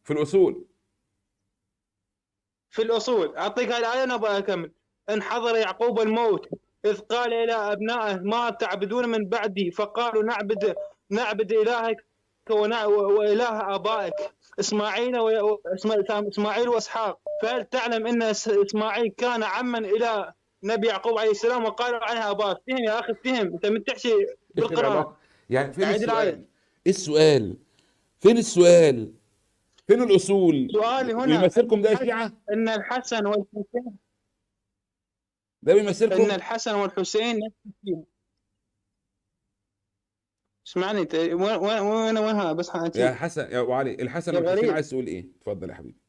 في الأصول. في الأصول. أعطيك الآية أنا أكمل. إن حضر يعقوب الموت إذ قال إلى أبنائه ما تعبدون من بعدي فقالوا نعبد إلهك وإله آبائك إسماعيل وإسحاق. فهل تعلم أن إسماعيل كان عما إلى نبي يعقوب عليه السلام وقالوا عنها آباء؟ افتهم يا أخي افتهم، أنت من تحشي إيش بالقرآن. العلاقة؟ يعني فين أعيد الآية. السؤال؟ إيه السؤال؟ فين السؤال؟ فين الأصول؟ سؤالي هنا بيمثلكم ده شيعة؟ أن الحسن والحسين ده بيمثلكم؟ أن الحسن والحسين نفس الشيء. اسمعني انت وينها بس يا حسن يا ابو علي، الحسن يا والحسين غريب. عايز تقول ايه؟ اتفضل يا حبيبي.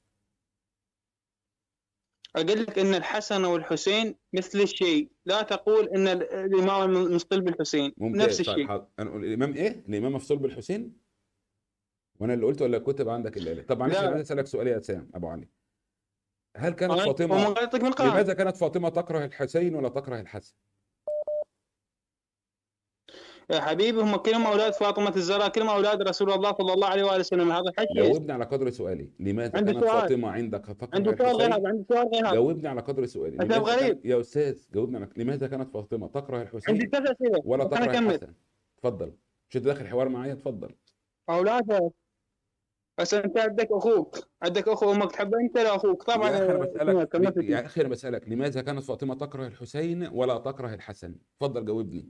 اقول لك ان الحسن والحسين مثل الشيء، لا تقول ان الامام مصطفى بالحسين ممتاز. نفس طيب الشيء. حاضر، انا اقول الامام ايه؟ الامام مفصول بالحسين؟ وانا اللي قلت ولا الكتب عندك اللي قالت؟ طب معلش انا لا عايز اسالك سؤال يا سام ابو علي. هل كانت هاي هو من فاطمه، غلطك من القرآن. لماذا كانت فاطمه تكره الحسين ولا تكره الحسن؟ يا حبيبي هم كلهم اولاد فاطمه الزهراء، كلهم اولاد رسول الله صلى الله عليه واله وسلم. هذا حكي. جاوبني على قدر سؤالي، لماذا عندي كانت سؤال، فاطمه عندك تكره عندي سؤال غير هذا، الحسين؟ عندي سؤال غير هذا. جاوبني على قدر سؤالي، انت لماذا كان غريب. يا استاذ جاوبني على لماذا كانت فاطمه تكره عندي الحسين 3 اسئله ولا بس انا تكره اكمل. الحسن؟ اتفضل. مش انت داخل حوار معايا؟ اتفضل. اولادها. بس انت عندك اخوك، عندك اخو امك تحبه انت لاخوك طبعا. يا اخي انا بسالك كلمتك. يا اخي انا بسالك لماذا كانت فاطمه تكره الحسين ولا تكره الحسن؟ اتفضل جاوبني.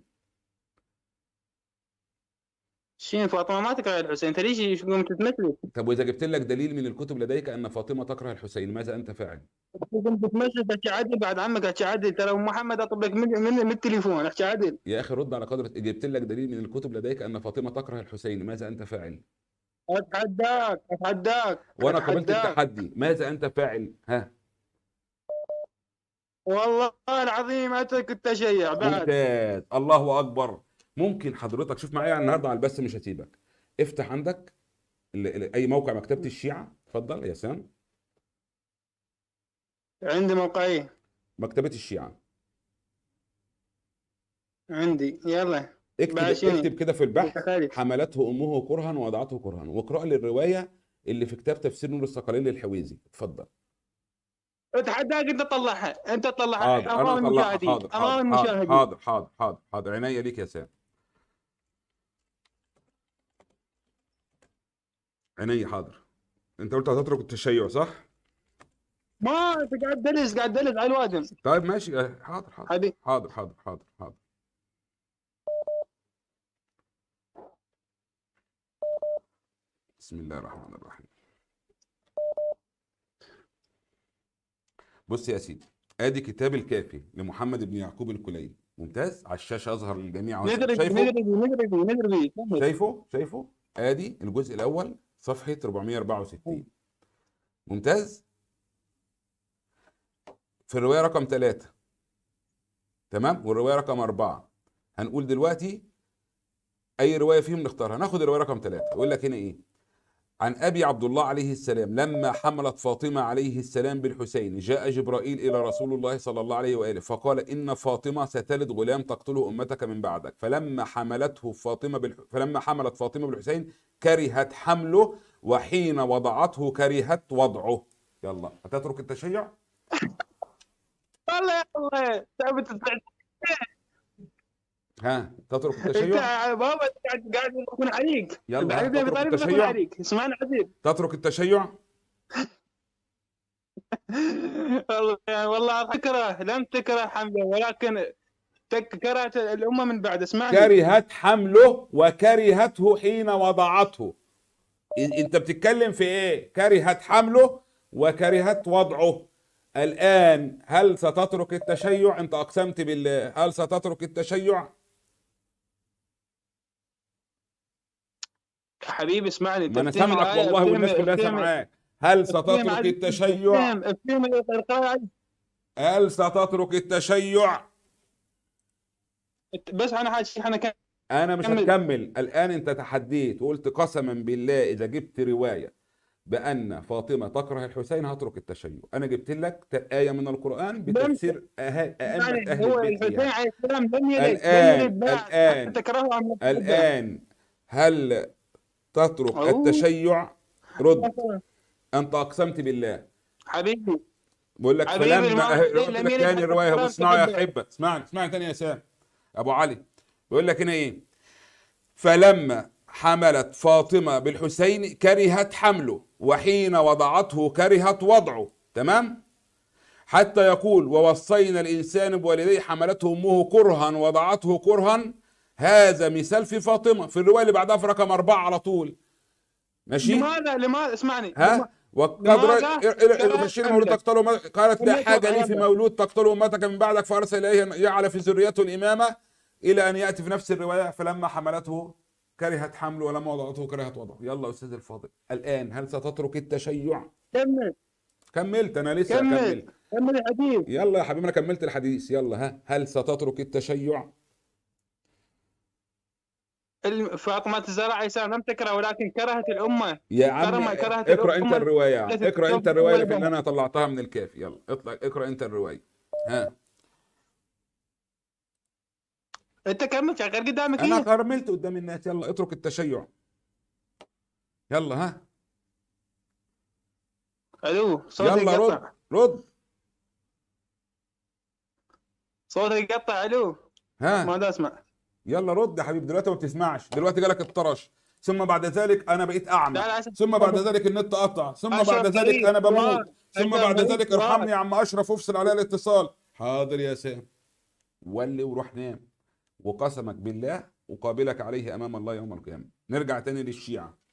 شين فاطمه ما تكره الحسين، انت ليش قمت تمثلي؟ طب واذا جبت لك دليل من الكتب لديك ان فاطمه تكره الحسين، ماذا انت فاعل؟ قمت تمثل تحكي عدل بعد عمك، احكي عدل. ترى أم محمد اطلب لك من التليفون احكي عدل. يا اخي رد على قدر، جبت لك دليل من الكتب لديك ان فاطمه تكره الحسين، ماذا انت فاعل؟ اتحداك اتحداك وانا قبلت اتحداك. التحدي، ماذا انت فاعل؟ ها؟ والله العظيم اترك التشيع بعد. ممتاز، الله اكبر. ممكن حضرتك شوف معايا النهارده على البث، مش هسيبك. افتح عندك اي موقع مكتبه الشيعه، اتفضل يا سام. عندي موقعيه. مكتبه الشيعه. عندي يلا. اكتب بعشيني اكتب كده في البحث: خالد. حملته امه كرها ووضعته كرها، واقرا لي الروايه اللي في كتاب تفسير نور الثقلين للحويزي. اتفضل. اتحداك انت تطلعها، انت حاضر تطلعها انا امام اطلعها. المشاهدين، حاضر امام حاضر حاضر المشاهدين. حاضر حاضر حاضر حاضر، عينيا ليك يا سام. عينيا حاضر. انت قلت هتترك التشيع صح؟ ما انت قاعد تدلس قاعد تدلس على الوادم. طيب ماشي. حاضر حاضر حبيبي حاضر حاضر حاضر حاضر. بسم الله الرحمن الرحيم. بص يا سيدي، ادي كتاب الكافي لمحمد بن يعقوب الكليني. ممتاز، على الشاشه اظهر للجميع اهو. نقرب شايفه؟ نقرب. شايفه؟ ادي الجزء الاول صفحه 464. ممتاز. في الروايه رقم 3 تمام، والروايه رقم 4. هنقول دلوقتي اي روايه فيهم نختارها. ناخد الروايه رقم 3. يقول لك هنا ايه؟ عن أبي عبد الله عليه السلام: لما حملت فاطمة عليه السلام بالحسين جاء جبرائيل إلى رسول الله صلى الله عليه وآله فقال: إن فاطمة ستلد غلام تقتله أمتك من بعدك. فلما حملت فاطمة بالحسين كرهت حمله، وحين وضعته كرهت وضعه. يلا، هتترك التشيع؟ والله والله تعبت. ها، تترك انت التشيع؟ بابا قاعد يكون عليك. يلا، ها، علي بن ابي تترك طالب يكون التشيع؟ عليك. اسمعني عزيز. تترك التشيع؟ والله تكره، لم تكره حمله ولكن كرهت الامه من بعد. اسمعني. كرهت حمله وكرهته حين وضعته. انت بتتكلم في ايه؟ كرهت حمله وكرهت وضعه. الان هل ستترك التشيع؟ انت اقسمت بالله، هل ستترك التشيع؟ حبيبي اسمعني. ما انا تفتهم سامعك الايه. والله، والناس كلها سامعاك. هل ستترك التشيع؟ افتهم القراءه. هل ستترك التشيع؟ بس انا حاجه انا انا مش كمل. هتكمل الان. انت تحديت وقلت قسما بالله اذا جبت روايه بأن فاطمة تكره الحسين هترك التشيع. أنا جبت لك آية من القرآن بتفسير أئمة يعني أهل هو البيت الحسين فيها. عليه السلام لم الآن يلد بعد حتى الآن تكرهه ام تحبه. الآن هل تترك التشيع؟ رد. انت اقسمت بالله. حبيبي بقول لك حبيبي فلما قلت لم لك يلد تاني حتى الروايه، القرآن بص اسمعوا يا تقبل. احبه، اسمعني تاني يا سام ابو علي. بيقول لك هنا ايه؟ فلما حملت فاطمه بالحسين كرهت حمله، وحين وضعته كرهت وضعه. تمام. حتى يقول ووصينا الانسان بوالديه حملته امه كرها وضعته كرها. هذا مثال في فاطمه في الروايه اللي بعدها في رقم 4 على طول. ماشي. لماذا اسمعني ها وقد لماذا كرهت يبشر مولود حمله؟ تقتله قالت لا سميته حاجه لي في هذا مولود تقتله امتك من بعدك، فارسل اليه أن يجعل في ذريته الامامه، الى ان ياتي في نفس الروايه فلما حملته كرهت حمله ولما وضعته كرهت وضعه. يلا يا استاذ الفاضل، الان هل ستترك التشيع؟ كمل كملت انا لسه كمل اكمل. كمل الحديث. يلا يا حبيبي انا كملت الحديث. يلا ها، هل ستترك التشيع؟ فاطمة الزهراء عليه السلام لم تكره ولكن كرهت الأمة. يا عم كرهت اقرا انت الأمة الروايه يا عم، التي اقرا انت تزوج الروايه اللي ولدها. انا طلعتها من الكافي. يلا اطلع اقرا انت الروايه. ها أنت كمل شغال قدامك انا إيه؟ كرملت قدام الناس. يلا اترك التشيع. يلا ها. ألو صوتك يلا رد يقطع. رد. صوتك يقطع. ألو ها ما أسمع. يلا رد يا حبيبي. دلوقتي ما بتسمعش، دلوقتي جالك الطرش، ثم بعد ذلك انا بقيت اعمى، لا لا أسف. ثم بعد ذلك النت قطع، ثم بعد أشرف ذلك غريب انا سؤال. بموت، ثم أشرف بعد غريب ذلك سؤال. ارحمني يا عم اشرف وافصل عليا الاتصال. حاضر يا سام. ولي وروح نام، وقسمك بالله اقابلك عليه امام الله يوم القيامه. نرجع تاني للشيعه.